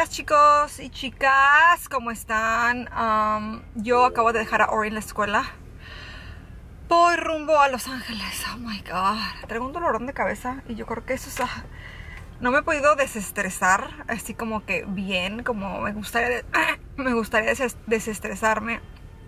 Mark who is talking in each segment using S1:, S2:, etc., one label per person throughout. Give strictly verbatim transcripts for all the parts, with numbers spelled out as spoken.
S1: días, chicos y chicas, ¿cómo están? Um, yo acabo de dejar a Ori en la escuela. Voy rumbo a Los Ángeles. Oh my god, traigo un dolorón de cabeza y yo creo que eso es... Uh, no me he podido desestresar así como que bien, como me gustaría, me gustaría desestresarme.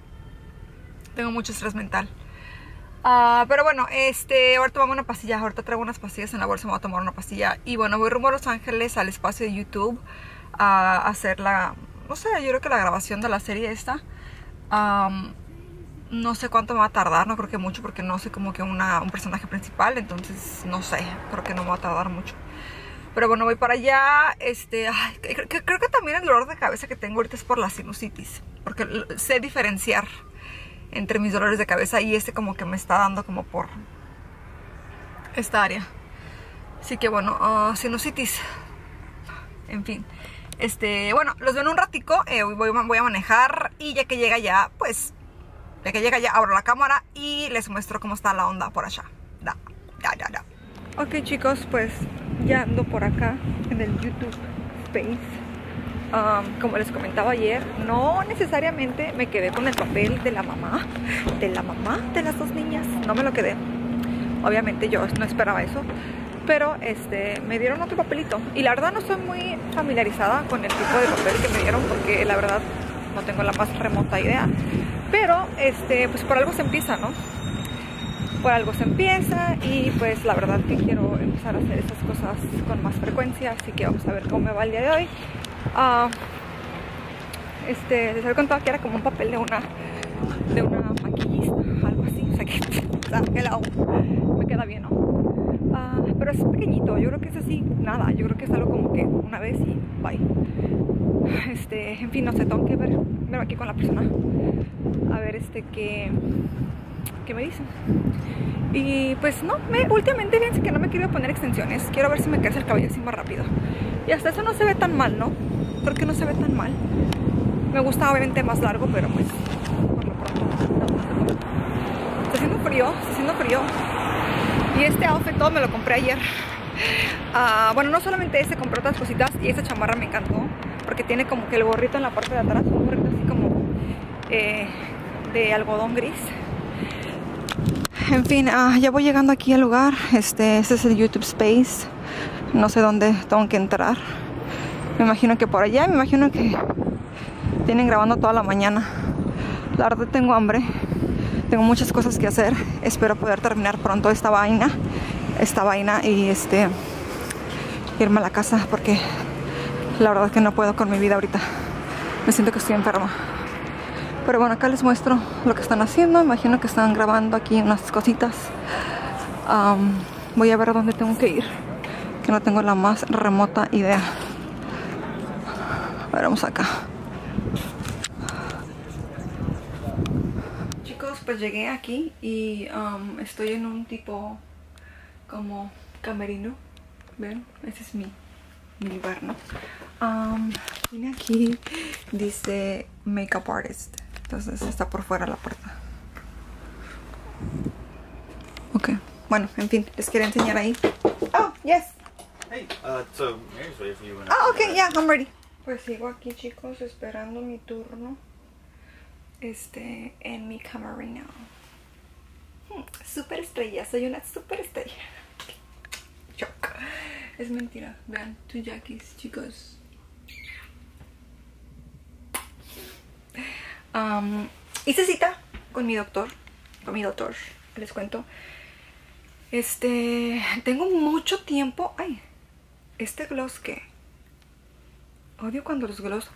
S1: Tengo mucho estrés mental. Uh, pero bueno, este, ahora tomamos una pastilla. Ahorita traigo unas pastillas en la bolsa. Me voy a tomar una pastilla. Y bueno, voy rumbo a Los Ángeles, al espacio de YouTube, a hacer la, no sé, yo creo que la grabación de la serie esta. um, No sé cuánto me va a tardar. No creo que mucho, porque no soy como que una, un personaje principal. Entonces, no sé, creo que no me va a tardar mucho. Pero bueno, voy para allá. Este, ay, creo, creo que también el dolor de cabeza que tengo ahorita es por la sinusitis, porque sé diferenciar entre mis dolores de cabeza y este como que me está dando como por esta área. Así que bueno, uh, sinusitis. En fin, este, bueno, los veo en un ratico. eh, voy, voy a manejar y ya que llega ya, pues, ya que llega ya abro la cámara y les muestro cómo está la onda por allá. Da, da, da, da. Ok, chicos, pues ya ando por acá en el YouTube Space. Um, como les comentaba ayer, no necesariamente me quedé con el papel de la mamá, de la mamá de las dos niñas. No me lo quedé. Obviamente yo no esperaba eso. Pero este, me dieron otro papelito. Y la verdad no estoy muy familiarizada con el tipo de papel que me dieron, porque la verdad no tengo la más remota idea. Pero este, pues por algo se empieza, ¿no? Por algo se empieza. Y pues la verdad que quiero empezar a hacer esas cosas con más frecuencia. Así que vamos a ver cómo me va el día de hoy. Uh, este, les había contado que era como un papel de una de una maquillista, algo así. O sea que, o sea, que la, me queda bien, ¿no? Uh, pero es pequeñito, yo creo que es así, nada. Yo creo que es algo como que una vez y bye. Este, en fin, no sé, tengo que ver, ver aquí con la persona, a ver este que qué me dicen. Y pues no, me, últimamente fíjense que no me he querido poner extensiones. Quiero ver si me crece el cabello así más rápido. Y hasta eso no se ve tan mal, ¿no? Creo que no se ve tan mal. Me gusta obviamente más largo, pero pues por lo pronto no. Está haciendo frío, está haciendo frío. Y este outfit todo me lo compré ayer. Uh, bueno, no solamente este, compré otras cositas. Y esta chamarra me encantó, porque tiene como que el gorrito en la parte de atrás. Un gorrito así como eh, de algodón gris. En fin, uh, ya voy llegando aquí al lugar. Este, este es el YouTube Space. No sé dónde tengo que entrar. Me imagino que por allá. Me imagino que tienen grabando toda la mañana. La verdad tengo hambre. Tengo muchas cosas que hacer. Espero poder terminar pronto esta vaina. Esta vaina y este irme a la casa, porque la verdad que no puedo con mi vida ahorita. Me siento que estoy enferma. Pero bueno, acá les muestro lo que están haciendo. Imagino que están grabando aquí unas cositas. um, Voy a ver a dónde tengo que ir, que no tengo la más remota idea. A ver, vamos acá. Chicos, pues llegué aquí y um, estoy en un tipo como camerino. ¿Ven? Ese es mi, mi lugar, ¿no? Um, vine aquí, dice Makeup Artist. Entonces está por fuera la puerta. Ok, bueno, en fin, les quería enseñar ahí. Oh, yes.
S2: Hey, uh, so Mary's ready for you.
S1: Ah, ok, yeah, I'm ready. Pues sigo aquí, chicos, esperando mi turno. Este, en mi camerino. Hmm, super estrella, soy una super estrella. Shock. Es mentira, vean, two Jackies, chicos. Um, hice cita con mi doctor, con mi doctor, les cuento. Este, tengo mucho tiempo. Ay, este gloss que odio cuando los gloss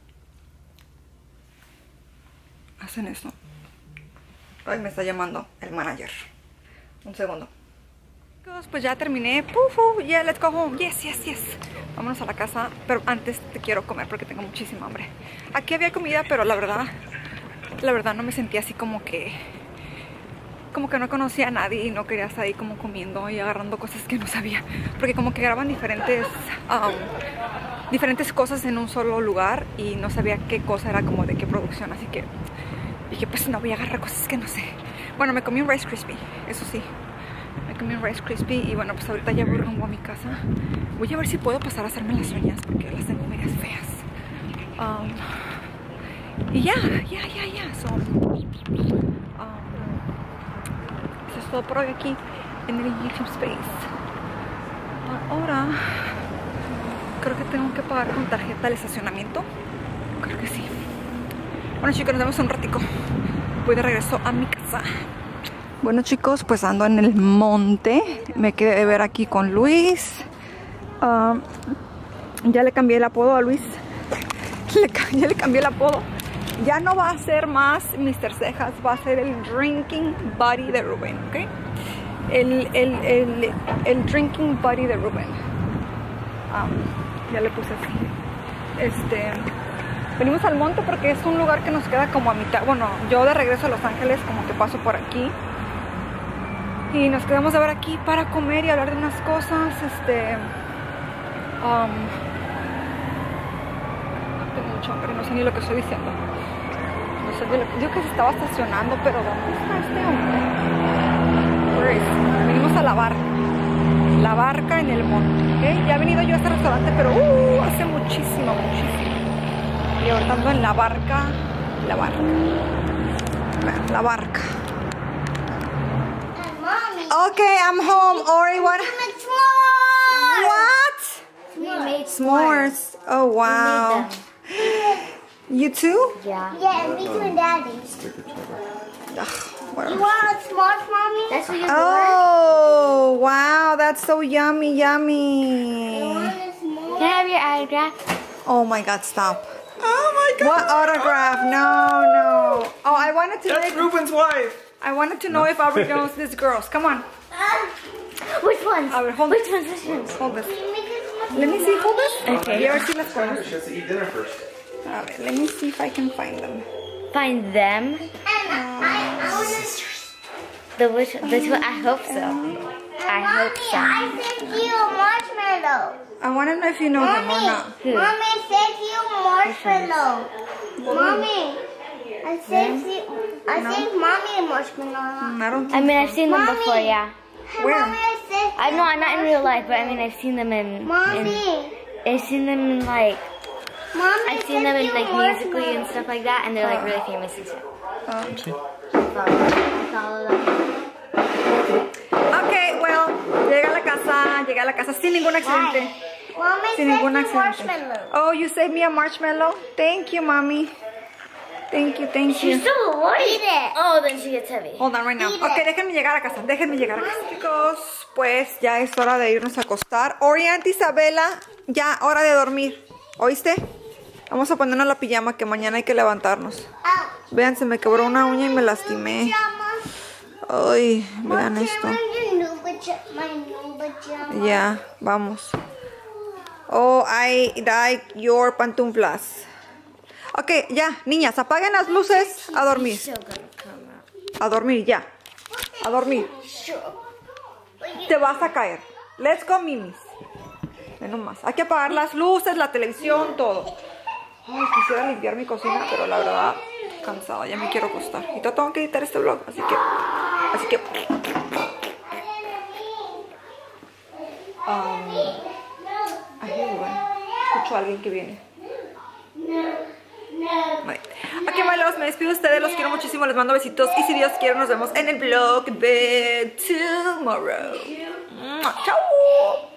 S1: hacen eso. Ay, me está llamando el manager. Un segundo. Pues ya terminé. Pufu, ya, yeah, let's go home. Yes, yes, yes. Vámonos a la casa. Pero antes te quiero comer porque tengo muchísima hambre. Aquí había comida, pero la verdad, la verdad no me sentía así como que, como que no conocía a nadie y no quería estar ahí como comiendo y agarrando cosas que no sabía. Porque como que graban diferentes, um, diferentes cosas en un solo lugar y no sabía qué cosa era como de qué producción. Así que dije, pues no voy a agarrar cosas que no sé. Bueno, me comí un Rice Krispie, eso sí. Me comí un Rice Krispie y bueno, pues ahorita ya voy rumbo a mi casa. Voy a ver si puedo pasar a hacerme las uñas porque las tengo medias feas. Um, y ya, ya, ya, ya. So, um, eso es todo por hoy aquí en el YouTube Space. Ahora creo que tengo que pagar con tarjeta el estacionamiento. Creo que sí. Bueno, chicos, nos vemos un ratico. Voy de regreso a mi casa. Bueno, chicos, pues ando en el monte. Me quedé de ver aquí con Luis. Um, ya le cambié el apodo a Luis. Le, ya le cambié el apodo. Ya no va a ser más mister Cejas, va a ser el Drinking Buddy de Rubén, ¿ok? El, el, el, el Drinking Buddy de Rubén. Um, ya le puse así. Este, venimos al monte porque es un lugar que nos queda como a mitad. Bueno, yo de regreso a Los Ángeles como que paso por aquí. Y nos quedamos a ver aquí para comer y hablar de unas cosas. Este... Um, tengo mucho hambre, no sé ni lo que estoy diciendo. No sé ni lo que... Digo que se estaba estacionando, pero ¿dónde está este hombre? Where is? Venimos a la barca. La barca en el monte, ¿ok? Ya he venido yo a este restaurante, pero uh, hace muchísimo, muchísimo. Y ahorita ando en la barca. La barca. Vean, la barca. Okay, I'm home. Ori, what? What?
S3: We made
S1: S'mores. Oh, wow. You too?
S3: Yeah. Yeah, me too and Daddy.
S1: Ugh,
S3: You
S1: whatever.
S3: want s'mores, Mommy? That's what you're
S1: Oh, wow. That's so yummy, yummy.
S3: Can I have your autograph?
S1: Oh, my God, stop. Oh, my God. What autograph? No, no. Oh, I wanted to know
S2: That's
S1: if,
S2: Ruben's wife.
S1: I wanted to know if Aubrey knows these girls. Come on.
S3: Which ones?
S1: A ver, hold
S3: Which
S1: this.
S3: ones? Which ones?
S1: Hold this. Let me see. Hold this.
S3: Okay.
S1: Y a ver si las conozco.
S2: She has to eat dinner first.
S1: A ver, let me see if I can find them.
S3: Find them. The which? The two? I hope so. I hope so.
S4: I sent you a marshmallow.
S1: I want to know if you know them or not.
S3: Who?
S4: Mommy sent you a marshmallow. Mommy, I sent you. I sent Mommy a marshmallow.
S1: Mm, I don't
S3: I
S1: think
S3: mean, I've seen them
S4: Mommy.
S3: before. Yeah.
S1: Where?
S4: Mommy, I sent.
S3: I know, not in real life, but I mean, I've seen them in. in
S4: Mommy,
S3: I've seen them in like.
S4: Mommy
S3: I've
S4: sent
S3: seen them in
S4: you
S3: like
S4: a
S3: musically and stuff like that, and they're like really famous and stuff.
S1: Um,
S3: Follow them.
S1: ok, well, llegué a la casa, llegué a la casa sin ningún accidente.
S4: Mommy
S1: Sin
S4: sent
S1: ningún
S4: you
S1: accidente.
S4: marshmallow.
S1: Oh, you saved me a marshmallow? Thank you, mommy. Thank you, thank you.
S3: She's so light.
S4: Eat it.
S3: Oh, then she gets heavy.
S1: Hold on right now.
S4: Eat
S1: Ok,
S4: it.
S1: déjenme llegar a casa, déjenme llegar a casa. Chicos, pues ya es hora de irnos a acostar. Oriente, Isabela, ya hora de dormir. ¿Oíste? Vamos a ponernos la pijama que mañana hay que levantarnos.
S4: Ouch.
S1: Vean, se me quebró una uña y me lastimé.
S4: Pajamas.
S1: Ay, vean esto.
S4: Your new paja- my new pajamas.
S1: Ya, vamos. Oh, I like your pantuflas. Ok, ya, niñas, apaguen las luces. A dormir.
S3: So gonna come out.
S1: A dormir, ya. A dormir. Te vas a caer. Let's go, mimis. Ve nomás. Hay que apagar las luces, la televisión, todo. Ay, quisiera limpiar mi cocina, pero la verdad, cansada. Ya me quiero acostar. Y tengo que editar este vlog, así que... Así que... Um, ay, bueno. Escucho a alguien que viene. Vale. Ok, malos, me despido de ustedes, los quiero muchísimo, les mando besitos y si Dios quiere nos vemos en el vlog de tomorrow. Chao.